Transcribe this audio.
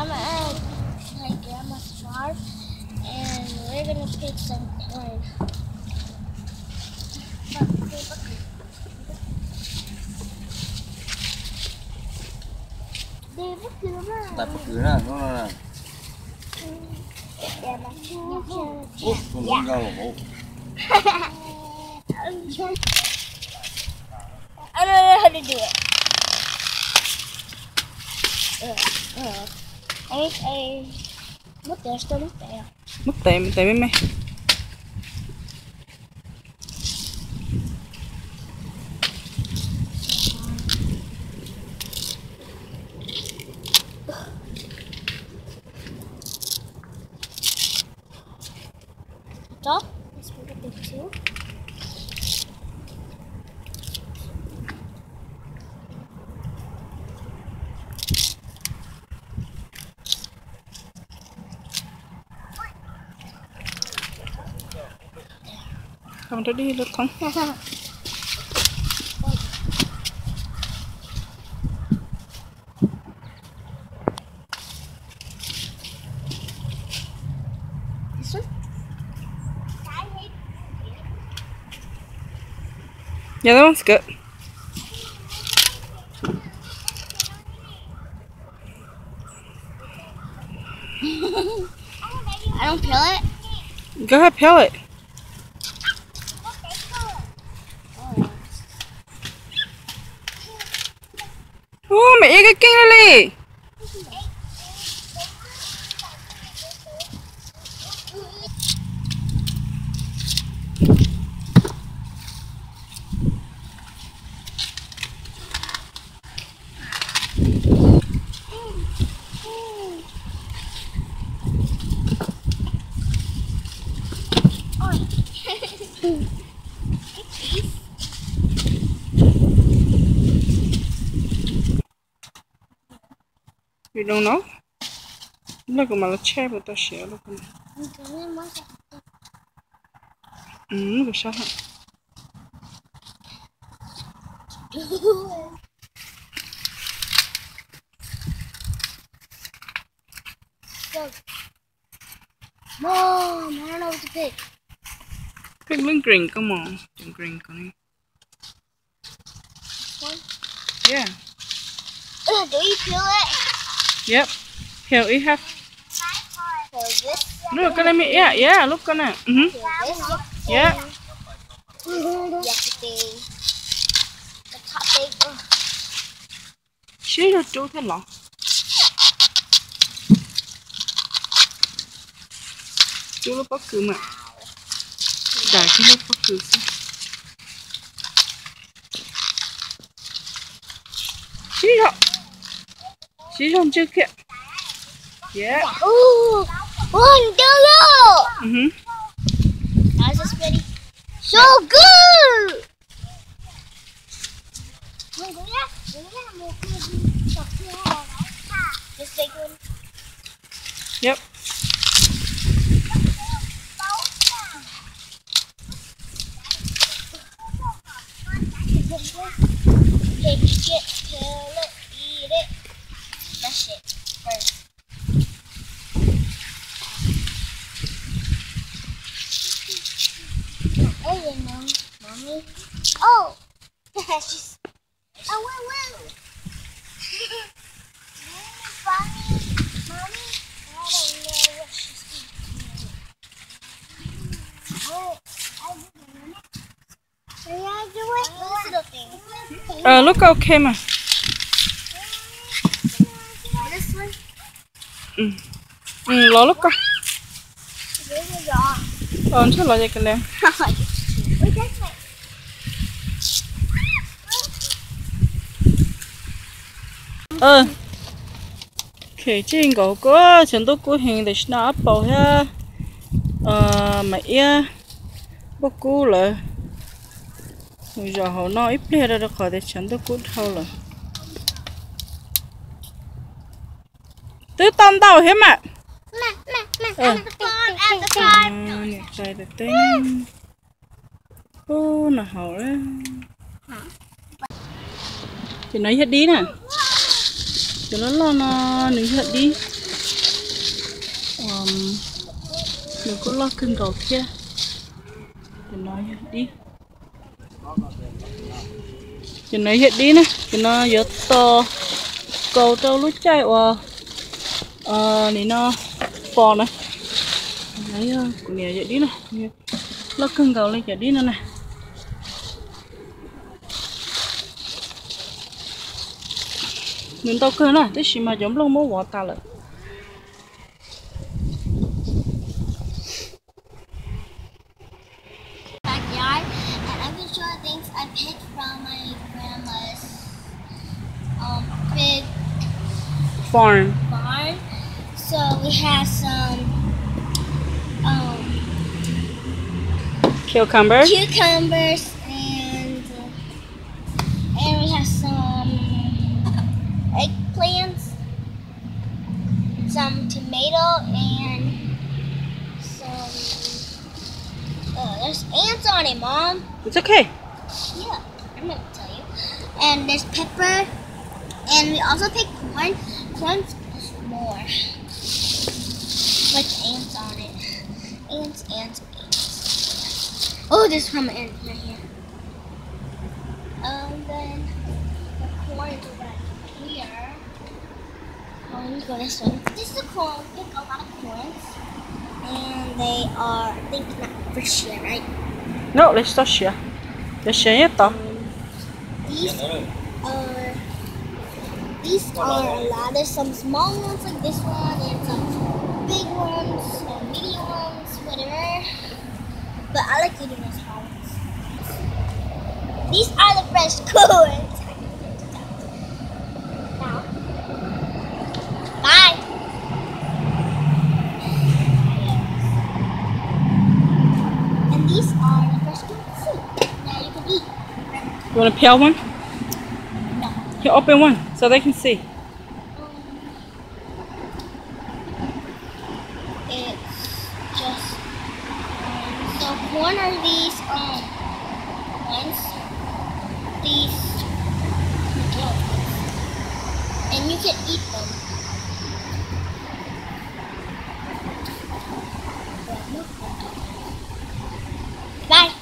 I'm at my grandma's farm, and we're gonna pick some corn. Đặt bất cứ nào nó là con rau bố. I don't know how to do it. I mất tiền tôi mất tiền. Mất tiền mấy mẹ. Top. Let's put it there too. Không cho đi được không? This one? Yeah, that one's good. I don't peel it. Go ahead, peel it. Oh, mẹ cái kinh này. You don't know? Look at my chair with the shell. Look at me. Good shot. Mom, I don't know what to pick. Pick green, come on. Green, Connie. This one? Yeah. Do you peel it? Yep. Peel it half. This? Look at me. Yeah, look at it. Yeah. Yesterday. The top big. She just do thế lọ. Chú lúc bất cứ mà. Đại chú lúc bất cứ sao. She don't chưa kìa. Yeah. Ooh, one, two. How's this ready? So good. This big one. Yep. Pick it, peel it, eat it. Brush it first. Oh, you know, Mommy. Oh, she's. Oh, woo. Mommy, I don't know what she's eating. Oh, I didn't know. Can I do it? This little thing. Look okay mà. This one? Lo look coi. This is all. Chắc lo vậy cái này. Khi trên cổ có chúng tôi cố hình để nó áp bảo ha. Mày bố cú là bây giờ họ nói ít ra được khỏi để chúng tôi cố thâu là tứ tông tàu hết mà. Đây là tên. Ô nó hậu đó. Thì nói hết đi nè. Cho nó lo nó nướng hết đi. đừng có lo cưng cầu kia cho nó đi cho nó hiện đi nè cho nó giật to cầu trâu lúa chạy vào này nó bò này lấy của nhà vậy đi nè lo cưng cầu lên chạy đi nữa nè mình tao cơ nè thế mà giống lông mố vỏ ta lại backyard, and I'm gonna show things I picked from my grandma's big farm. barn. So we have some Cucumber. cucumbers and we have some eggplants, some tomato, and some. There's ants on it, Mom. It's okay. Yeah, I'm gonna tell you. And there's pepper, and we also picked corn. Corn's more, like ants on it. Ants, ants, ants. Oh, there's some ants right here. Then the corn is right here. Oh, let me go this way. This is the corn. We picked a lot of corns, and they are, I think, not fresh yet, right? No, let's start here. Let's share it though. These are a lot. There's some small ones like this one, and some big ones, and medium ones, whatever. But I like eating the small ones. These are the fresh corns. Now, bye. And these are the fresh corns too. Now you can eat. You want to peel one? No. Here, open one so they can see. It's just so corn are these ones, these, and you can eat them.